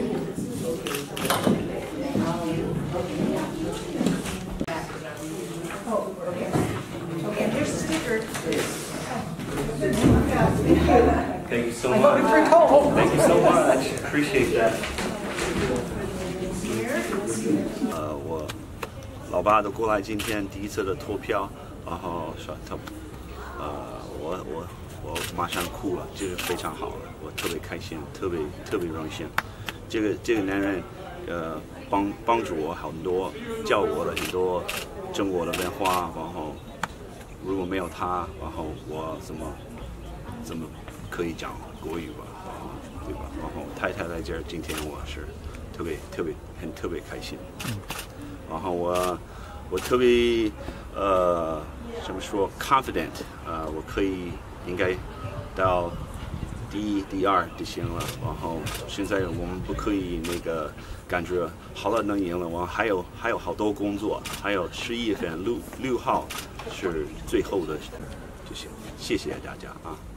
Thank you so much. Thank you so much. Appreciate that. 我老爸都过来今天第一次的投票，然后说他，我马上哭了，这个非常好了，我特别开心，特别荣幸。这个男人，帮助我很多，教我了很多中国的文化，然后如果没有他，然后我怎么可以讲国语吧，对吧？然后太太在这儿，今天我是特别开心。然后我特别怎么说 confident 我可以应该到第一、第二就行了。然后现在我们不可以那个感觉好了能赢了，我还有好多工作，还有11月份6号是最后的就行。谢谢大家啊。